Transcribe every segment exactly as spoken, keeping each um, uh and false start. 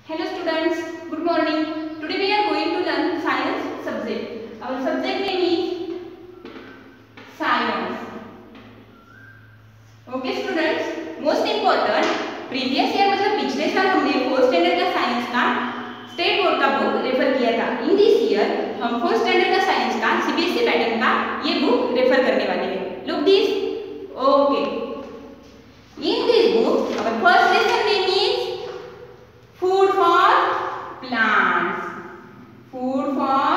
Hello students, good morning. Today we are going to learn science subject. Our subject name is science. Okay students, most important previous year मतलब पिछले साल हमने fourth standard का science का state board का book refer किया था. In this year हम फोर्थ स्टैंडर्ड का साइंस का सीबीएसई पैटर्न का ये बुक रेफर करने वाले हैं. Look this. Okay. In this book, our first lesson name is food for plants. Food for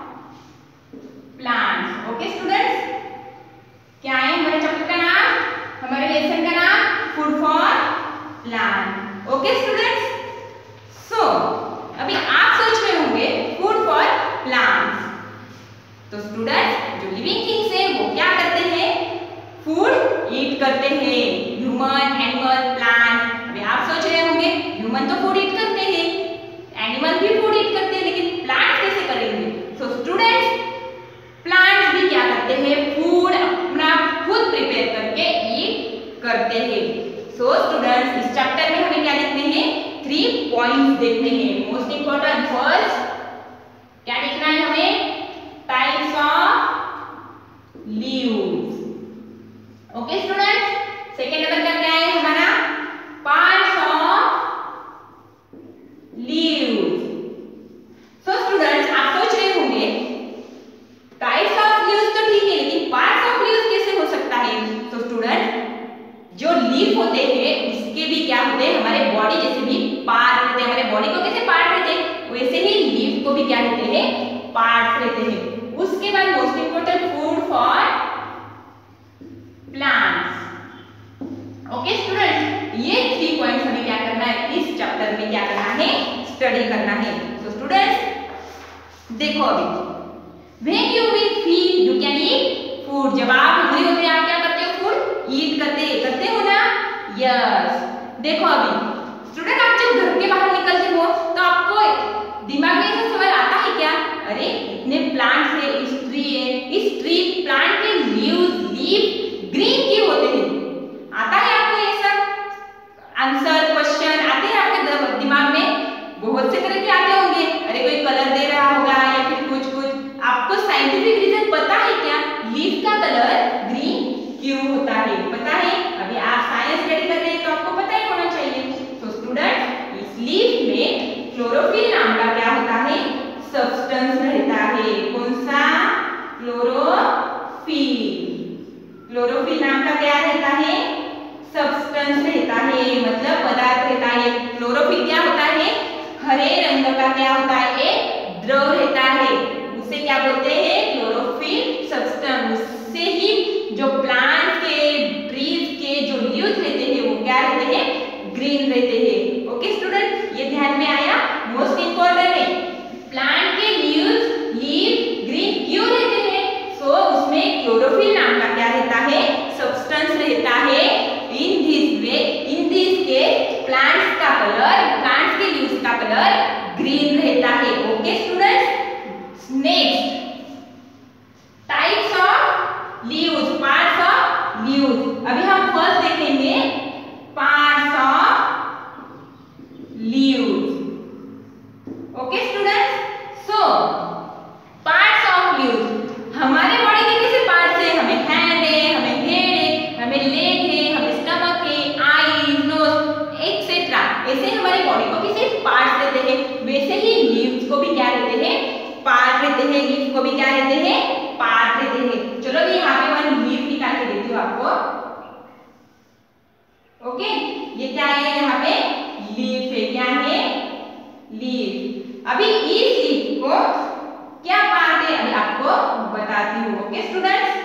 plants. Okay students, क्या है हमारे चैप्टर का नाम, हमारे लेसन का नाम food for plant. Okay students, so अभी आप सोच रहे होंगे फूड फॉर प्लांट्स. तो स्टूडेंट्स जो लिविंग थिंग्स है वो क्या करते हैं, फूड ईट करते हैं. Human, animal, plant. अभी आप सोच रहे होंगे ह्यूमन तो फूड ईट करते हैं, एनिमल भी फूड ईट करते हैं, लेकिन प्लांट कैसे करेंगे. सो स्टूडेंट्स प्लांट्स भी क्या करते हैं, फूड अपना खुद प्रिपेयर करके ईट करते हैं. सो स्टूडेंट्स इस चैप्टर में हमें क्या देखने हैं, थ्री पॉइंट्स देखने हैं. मोस्ट इंपॉर्टेंट फर्स्ट क्या देखना है हमें, types of leaves. Okay students, second number का क्या है हमारा, parts of leaves. So students आप सोच रहे होंगे टाइप्स ऑफ लीव्स तो ठीक है, लेकिन पार्ट्स ऑफ लीव्स कैसे हो सकता है. तो स्टूडेंट जो लीफ होते हैं इसके भी क्या होते हैं, हमारे बॉडी जैसे भी पार्ट रहते हैं. हमारे बॉडी को कैसे पार्ट रहते हैं वैसे ही लीफ को भी क्या रहते हैं, पार्ट रहते हैं. उसके बाद most important food for plants. Okay student, ये थ्री पॉइंट्स हमें क्या करना है, इस चैप्टर में क्या करना है, स्टडी करना है. तो स्टूडेंट्स देखो अभी When you will feed, you can eat food. जब आप हंग्री होते हैं आप क्या करते हो, फूड ईट करते करते हो ना. यस, देखो अभी स्टूडेंट आप जब घर के बाहर निकलते हो तो आपको दिमाग में ऐसा सवाल आता है क्या, अरे इतने प्लांट्स है, इस ट्री है, इस ट्री प्लांट के लीव्स लीफ ग्रीन क्यों होते हैं. आता है आपको ये सब आंसर क्वेश्चन आते हैं आपके दिमाग में, बहुत से तरह के आते होंगे. अरे कोई कलर दे रहा होगा या फिर कुछ कुछ. आपको साइंटिफिक रीजन पता है क्या, लीफ का कलर ग्रीन क्यों होता है, पता है. अभी आप साइंस स्टडी कर रहे हैं तो आपको पता ही होना चाहिए. तो स्टूडेंट इस लीफ में क्लोरोफिल नाम का क्या होता है, सब्सटेंस रहता है. कौन सा, क्लोरोफिल. क्लोरोफिल नाम का क्या रहता है, सब्सटेंस रहता है, मतलब पदार्थ रहता है. क्लोरोफिल क्या होता है, हरे रंग का क्या होता है, एक द्रव रहता है. उसे क्या बोलते हैं, क्लोरोफिल सब्सटेंस. उससे ही जो प्लांट के ट्रीज के जो लीव्स रहते हैं वो क्या रहते हैं, ग्रीन रहते हैं. ओके स्टूडेंट, ये ध्यान में आया, मोस्ट इंपॉर्टेंट है. प्लांट के लीव्स लीव ग्रीन क्यों रहते हैं, सो so, उसमें क्लोरोफिल नाम का क्या रहता है, सब्सटेंस रहता है. In this way in this के प्लांट्स का कलर, प्लांट्स के लीव्स का कलर ग्रीन रहता है. Okay students, next types of leaves, parts of leaves. अभी हम फर्स्ट देखेंगे parts of leaves. Okay students, so parts of leaves, हमारे बॉडी के कैसे पार्ट्स है, हमें हैंड है, हमें हेड है, हमें लेग है, हमें स्टमक है, आईज, नोज एक्सेट्रा. ऐसे हमारी बॉडी को कैसे पार्ट्स रहते हैं, वैसे ही लीव्स को भी क्या रहते हैं, पार्ट रहते हैं. लीफ को भी क्या रहते हैं, पार्ट रहते हैं. चलो मैं यहाँ पे वन लीफ निकाल के देती हूँ आपको. ओके, ये क्या है, यहाँ पे लीफ है. क्या है, लीफ. अभी इस लीफ को क्या पार्ट है अभी आपको बताती हूँ. ओके स्टूडेंट्स,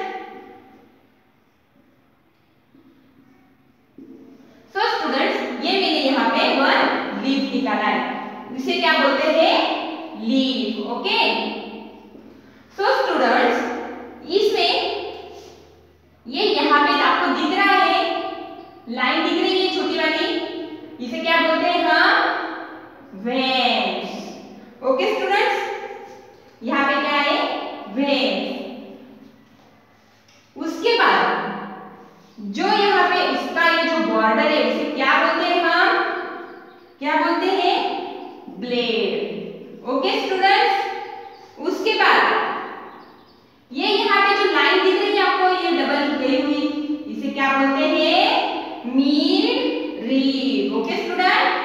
सो स्टूडेंट्स ये मैंने यहाँ पे वन लीफ निकाला है, इसे क्या बोलते हैं, लीफ. ओके, सो स्टूडेंट्स इसमें ये यहाँ पे आपको दिख रहा है, लाइन दिख रही है छोटी वाली, इसे क्या बोलते हैं हम, वेन्स. ओके स्टूडेंट्स, यहाँ पे क्या है, वेन्स. उसके बाद जो यहाँ पे इसका ये जो बॉर्डर है उसे क्या बोलते हैं हम, क्या बोलते हैं, ब्लेड। ओके स्टूडेंट्स, उसके बाद ये यहाँ पे जो लाइन दिख रही है आपको, ये डबल गई हुई, इसे क्या बोलते हैं? Mid rib. ओके स्टूडेंट,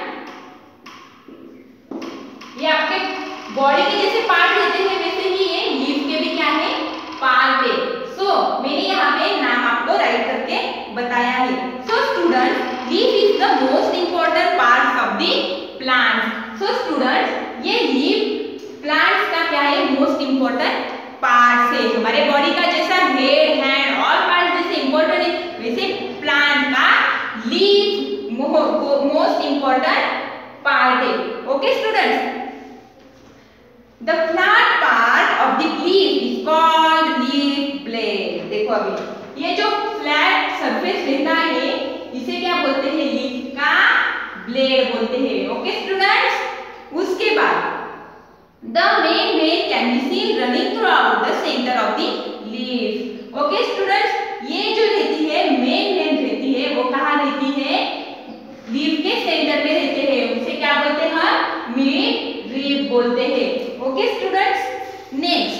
ये आपके बॉडी के जैसे पार्ट रहते हैं वैसे ही ये लीफ के भी क्या है? पार्ट है। सो so, मैंने यहाँ पे नाम आपको राइट करके बताया है। So students, leaf is the most important part of the plant. So students, ये लीफ प्लांट्स का क्या है? मोस्ट इंपॉर्टेंट पार्ट है। हमारे बॉडी का जैसा हेड, हैंड और पार्ट जैसे इंपॉर्टेंट है, वैसे प्लांट का लीफ मोस्ट इंपॉर्टेंट पार्ट है। Okay students, the flat part of the leaf is called leaf blade. देखो अभी ये जो फ्लैट सरफेस रहता है इसे क्या बोलते हैं? लीफ का ब्लेड बोलते हैं। ओके स्टूडेंट्स, उसके बाद the main vein can be seen running throughout the center of the leaf. Okay students, ये जो रहती है मेन वेन रहती है वो कहाँ रहती है? लीफ के सेंटर में रहते हैं, उसे क्या बोलते हैं? मिड रिब बोलते हैं। Okay students, next,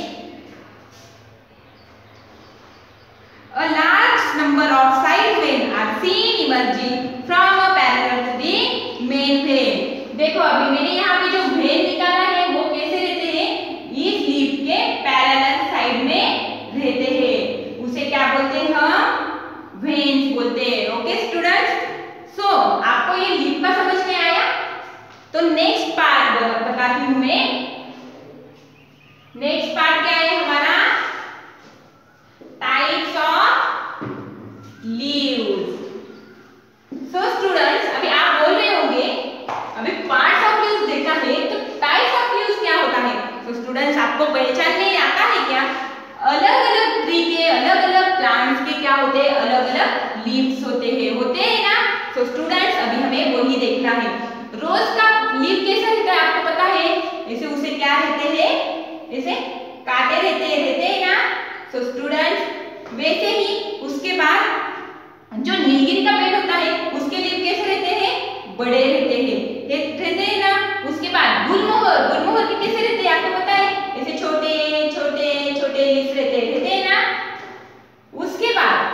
a large number of side vein are seen emerging from a parallel to the main vein. देखो अभी मैंने यहाँ पे जो वेन निकाला है वो कैसे रहते हैं? इस लीफ के पैरेलल साइड में रहते हैं, उसे क्या बोलते हैं? हम वेन्स बोलते हैं। ओके स्टूडेंट्स, सो आपको ये लीफ का समझ में आया? तो नेक्स्ट पार्ट बताती हूँ मैं। नेक्स्ट पार्ट क्या है हमारा? Types of leaves. So students, अभी आप बोल रहे होंगे अभी पार्ट्स ऑफ लीव्स देखा है तो टाइप्स ऑफ लीव्स क्या होता है? तो स्टूडेंट्स, आपको पहचान नहीं आता है क्या? अलग अलग ट्री के, अलग अलग प्लांट्स के क्या होते हैं? अलग अलग लीव्स होते हैं, होते हैं ना? तो स्टूडेंट्स, अभी हमें वही देखना है। रोज का लीफ कैसा रहता है आपको पता है? ऐसे उसे क्या रहते हैं? ऐसे कांटे रहते हैं, रहते हैं ना? तो स्टूडेंट्स, वैसे ही उसके बाद जो नीलगिरी का पेड़ होता है उसके लीफ कैसे रहते हैं? बड़े रहते हैं, रहते हैं ना? उसके बाद गुलमोहर, गुलमोहर के कैसे रहते हैं आपको पता है? ऐसे छोटे छोटे छोटे लीफ रहते हैं, रहते हैं ना? उसके बाद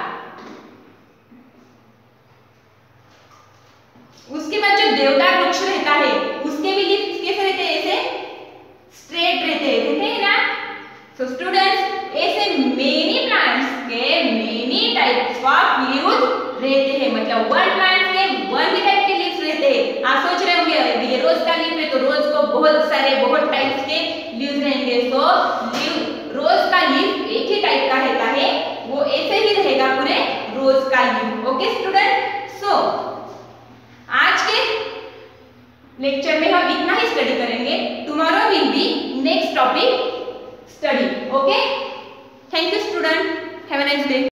उसके बाद जो देवदार वृक्ष रहता है उसके भी लीफ कैसे रहते हैं? ऐसे स्ट्रेट रहते हैं, रहते हैं ना? सो स्टूडेंट्स, ऐसे मेनी प्लांट्स के मेनी टाइप्स ऑफ लीव्स रहते हैं, मतलब वन प्लांट के वन टाइप के लीव्स रहते हैं। आप सोच रहे होंगे ये रोज का लीफ है तो रोज को बहुत सारे बहुत टाइप्स के लीव्स रहेंगे। सो लीव, रोज का लीफ एक ही टाइप का रहता है, वो ऐसे ही रहेगा पूरे रोज का लीफ। ओके स्टूडेंट, सो आज के लेक्चर में हम इतना ही स्टडी करेंगे। Tomorrow will be next topic study. Okay, thank you student, have a nice day.